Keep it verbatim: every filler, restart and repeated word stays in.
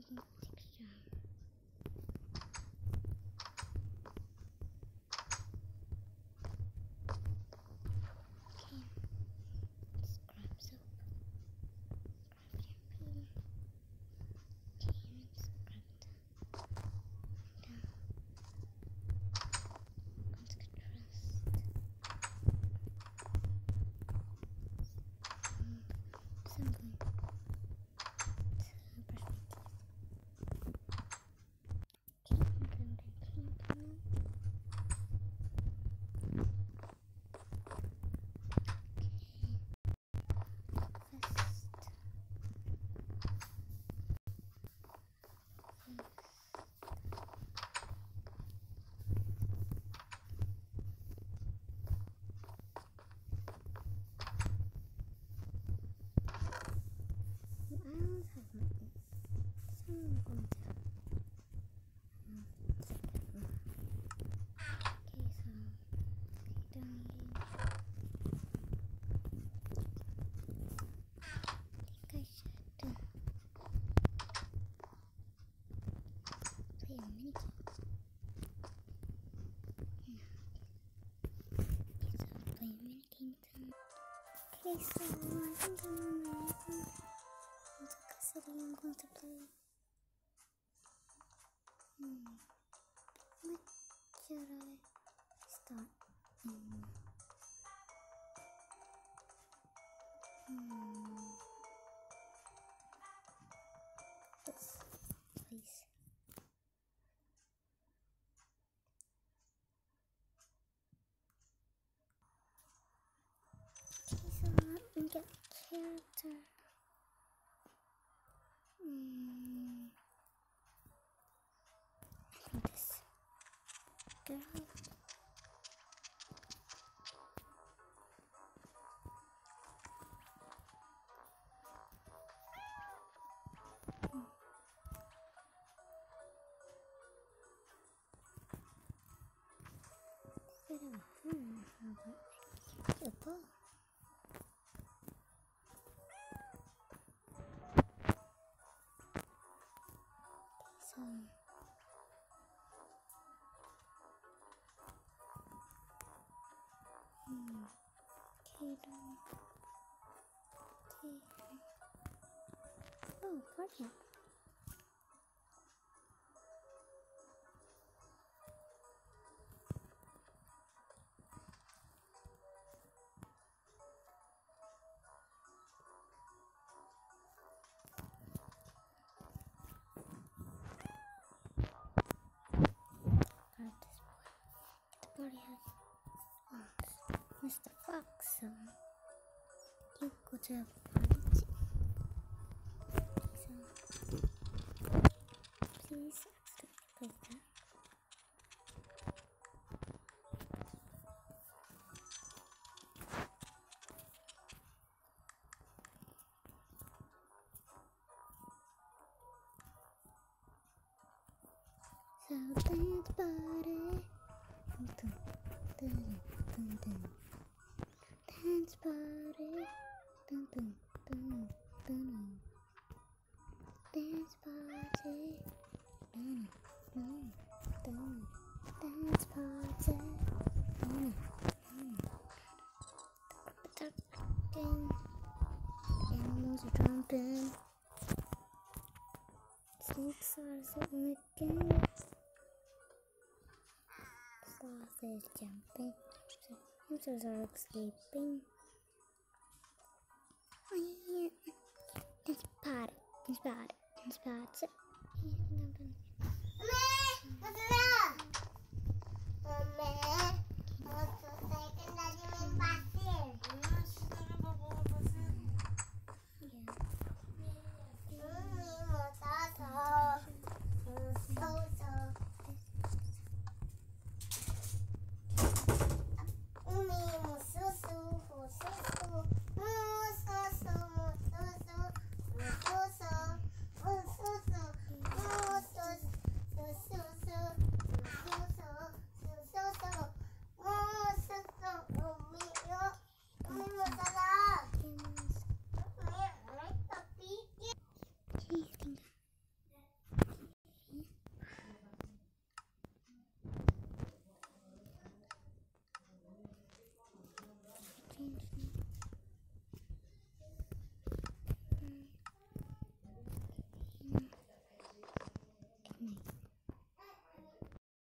making texture. Okay, scrub soap, scrub shampoo. Okay, and scrub down. Let's get dressed. Um, so I'm going to brush my teeth. Okay, I'm going to clean them. I always have my so I'm going to um, set that one. Okay, so okay, down again. I think I should uh, play a mini game. Yeah. Okay, so I'll play a mini game time. Okay, so I think I'm on my iPhone. In Tucker City, I'm going to play. Hmm. What should I start in? Hmm. This place. Okay, so let me get a character. Hmm. I think this girl. Hmm. Instead of a hand, how about I get a ball? So, hmm. Okay, then. Okay. Oh, party. Grab this boy. The party has Fox. Mister Fox, so you go to a party too. So, please accidentally place that. So dance party, dun, dun, dun, dun, dun. Dance party, dun, dun, dun, dun. Dance party, dun, dun, dun. Dance party, dun, dun. Ducking, animals are jumping, snakes are sitting again. Sloth is jumping. Hamsters are escaping. Oh yeah, dance party, dance party, dance party. Yeah, I'm done.